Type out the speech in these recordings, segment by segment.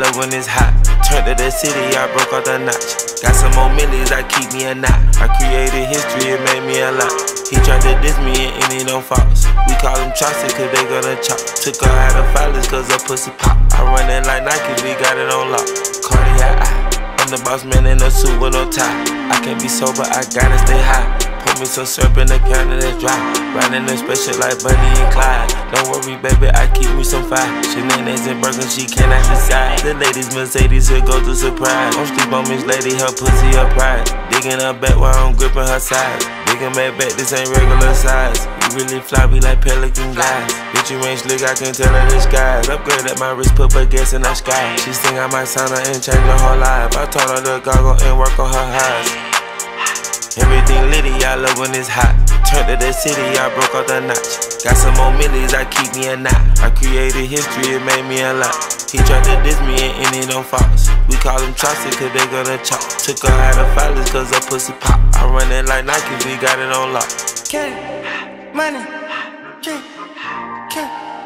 love when it's hot. Turned to the city, I broke off the notch. Got some more millies, I keep me a knot. I created history, it made me a lot. He tried to diss me and it don't false. We call them chopsticks cause they gonna chop. Took her out of filers cause her pussy pop. I run it like Nike, we got it on lock. Cardiac eye, I'm the boss man in a suit with no tie. I can't be sober, I gotta stay high. Pour me some syrup in the counter that's dry. Riding the special like Bonnie and Clyde. Don't worry baby, I keep me some fire. Shenanigans and Birkin, she cannot decide. The ladies Mercedes, here goes the surprise. Don't sleep on Miss Lady, her pussy her pride. Digging her back while I'm gripping her sides. Digging back, this ain't regular size. You really fly, we like pelican guys. Bitch, you ain't slick, I can tell her the skies. Upgrade at my wrist, put gas in the sky. She think I might sign her and change her whole life. I told her to goggle and work on her eyes. Everything litty, I love when it's hot. Turned to the city, I broke off the notch. Got some more millies, I keep me a knot. I created history, it made me a lot. He tried to diss me and it don't false. We call them chopsticks cause they gonna chop. Took her out of filers cause her pussy pop. I run it like Nike, we got it on lock. K, money, drink, K,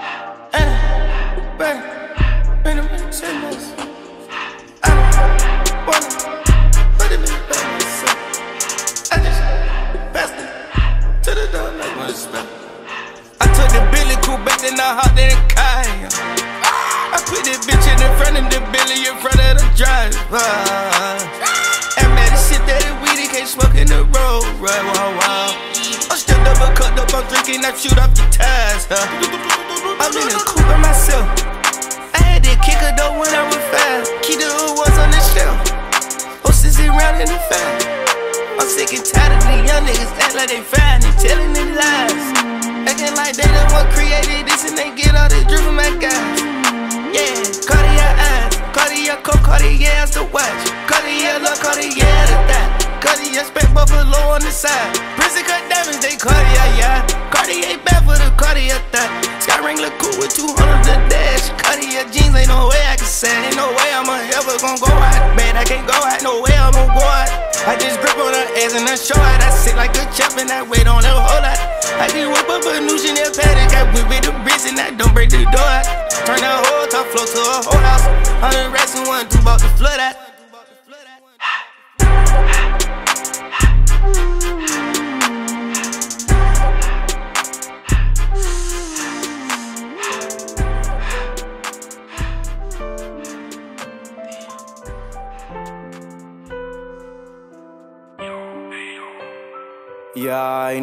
bang, bang, bang, say this. I don't wanna, but it be bang. I just passed it to the door like one spell. I took the Billy cool back, then I hopped in the car. I put this bitch in front of the Billy in front of the driver. And man, this shit that is weed, he can't smoke in the road. Right, wow. I'm still double cut up, I'm drinking, I shoot off the tires. I'm in the coupe by myself. I had to kick her though when I was fast. Keep the hood was on the shelf. Horses around in the fast. I'm sick and tired of these young niggas act like they fine and telling them lies. Acting like they the one created this and they get all this drip from my guys. Yeah, Cartier eyes, Cartier coat, Cartier as the watch. Cartier look, Cartier the dot. Cartier spec buffalo on the side. Prison cut diamonds, they Cartier, yeah. Cartier bad for the Cartier thought. Sky ring look cool with 200 the dash. Cartier jeans, ain't no way I can say. Ain't no way I'm ever gon' go out. Man, I can't go out, no way I'm gon' go out. I just grip on her ass and I show her. I sit like a chop and I wait on her whole lot. I just whip up a new Chanel paddock. I whip it the bricks and I don't break the door out. Turn that whole top floor to a whole house. 100 racks and 1 2 bought the flood out. Yeah, I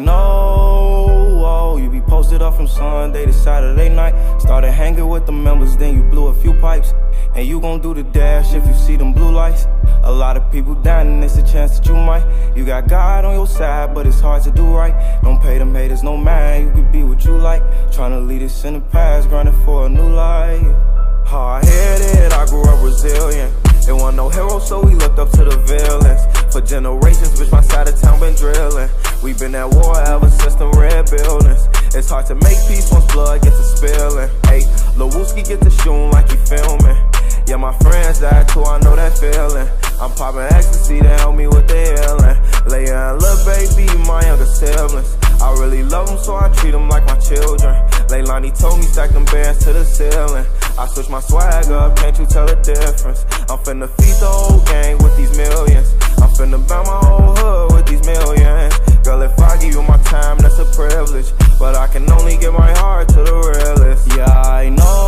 know, you be posted up from Sunday to Saturday night. Started hanging with the members, then you blew a few pipes. And you gon' do the dash if you see them blue lights. A lot of people dying and it's a chance that you might. You got God on your side, but it's hard to do right. Don't pay them haters no mind, you could be what you like. Tryna lead us in the past, grinding for a new life. Hard-headed, I grew up resilient. There wasn't no hero, so we looked up to the villains. For generations, bitch, my side of town been drilling. We been at war ever since them red buildings. It's hard to make peace once blood gets to spilling. Hey, Lil Wooski get to shooting like he filming. Yeah, my friends died too, I know that feeling. I'm popping ecstasy to help me with the healing. Leia and Lil Baby, my younger siblings. I really love them, so I treat them like my children. Leilani told me stack them bands to the ceiling. I switch my swag up, can't you tell the difference? I'm finna feed the whole gang with these millions. I'm finna buy my whole hood with these millions. Girl, if I give you my time, that's a privilege. But I can only give my heart to the realest. Yeah, I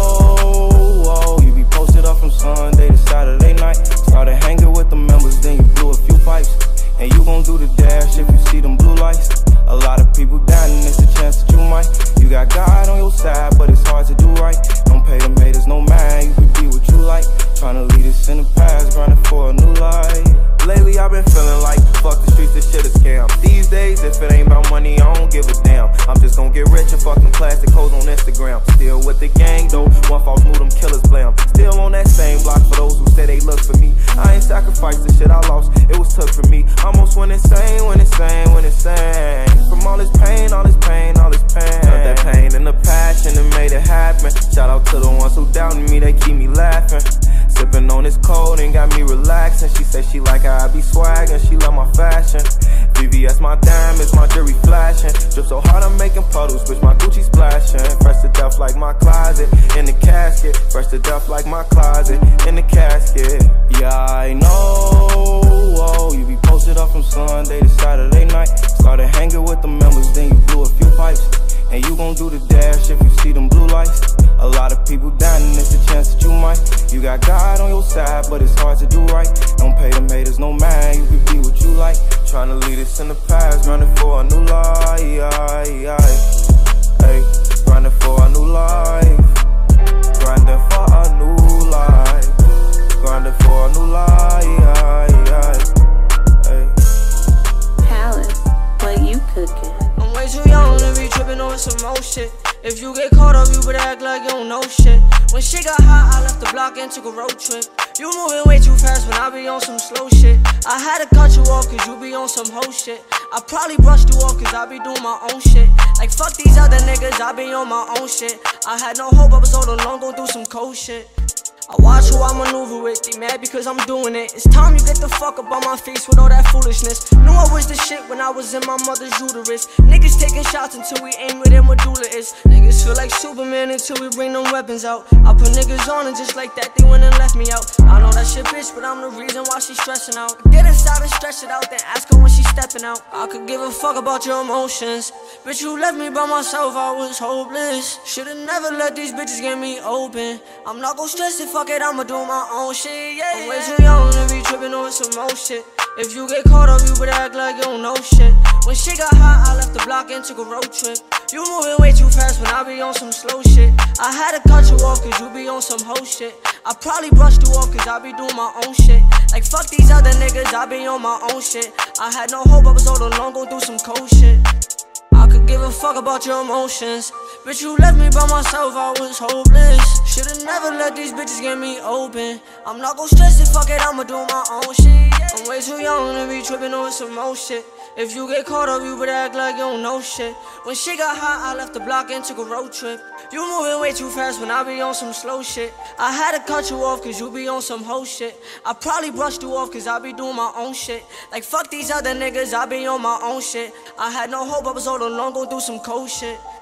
know, you be posted up from Sunday to Saturday night. Started hanging with the members, then you blew a few pipes. And you gon' do the dash if you see them blue lights. A lot of people dying and it's a chance that you might. You got God on your side, but it's hard to do right. Don't pay them haters no mind, you can be what you like. Tryna lead us in the past, grinding for a new life. Lately I've been feeling like, fuck the streets, this shit is scam. These days, if it ain't about money, I don't give a damn. I'm just gon' get rich and fuck them plastic hoes on Instagram. Still with the gang though, one false move, them killers blam. Still on that same block for those who say they look for me. I ain't sacrificed the shit I lost, it was took for me. Almost went insane, went insane, went insane. From all this pain, all this pain, all this pain. Felt that pain and the passion that made it happen. Shout out to the ones who doubted me, they keep me laughing. Sipping on this cold and got me relaxing. She say she like how I be swaggin', she love my fashion. VVS my diamonds, my jewelry flashing. Drip so hard I made making puddles, bitch, my Gucci splashing. Fresh to death like my closet, in the casket. Fresh to death like my closet, in the casket. Yeah, I know, oh, you be posted up from Sunday to Saturday night. Started hanging with the members, then you blew a few pipes. And you gon' do the dash if you see them blue lights. A lot of people down and it's a chance that you might. You got God on your side, but it's hard to do right. Don't pay them haters no mind, you can be what you like. Tryna lead us in the past, running for a new life. Hey, grinding for a new life. Grinding for a new life. Grinding for a new life. Hey. Palace, what you cooking? I'm way too young to be tripping on some more shit. If you get caught up, you better act like you don't know shit. When shit got hot, I left the block and took a road trip. You moving way too fast when I be on some slow shit. I had to cut you off cause you be on some hoe shit. I probably brushed you off cause I be doing my own shit. Like fuck these other niggas, I be on my own shit. I had no hope, I was all alone, gon' do some cold shit. I watch who I maneuver with, they mad because I'm doing it. It's time you get the fuck up on my face with all that foolishness. Knew I was the shit when I was in my mother's uterus. Niggas taking shots until we aim where their medulla is. Niggas feel like Superman until we bring them weapons out. I put niggas on and just like that they went and left me out. I know that shit bitch, but I'm the reason why she stressing out. Get inside and stretch it out, then ask her when she stepping out. I could give a fuck about your emotions. Bitch, you left me by myself, I was hopeless. Should've never let these bitches get me open. I'm not gon' stress it, fuck it, I'ma do my own shit, yeah. I'm way too young to be tripping on some more shit. If you get caught up, you better act like you don't know shit. When shit got hot, I left the block and took a road trip. You moving way too fast when I be on some slow shit. I had to cut you off cause you be on some hoe shit. I probably brushed you off cause I be doing my own shit. Like fuck these other niggas, I be on my own shit. I had no hope, I was all alone, gon' do some cold shit. I could give a fuck about your emotions. Bitch, you left me by myself, I was hopeless. Should've never let these bitches get me open. I'm not gon' stress it, fuck it, I'ma do my own shit. I'm way too young to be tripping on some more shit. If you get caught up, you better act like you don't know shit. When shit got hot, I left the block and took a road trip. You moving way too fast when I be on some slow shit. I had to cut you off cause you be on some hoe shit. I probably brushed you off cause I be doing my own shit. Like fuck these other niggas, I be on my own shit. I had no hope, I was all alone, gon' do some cold shit.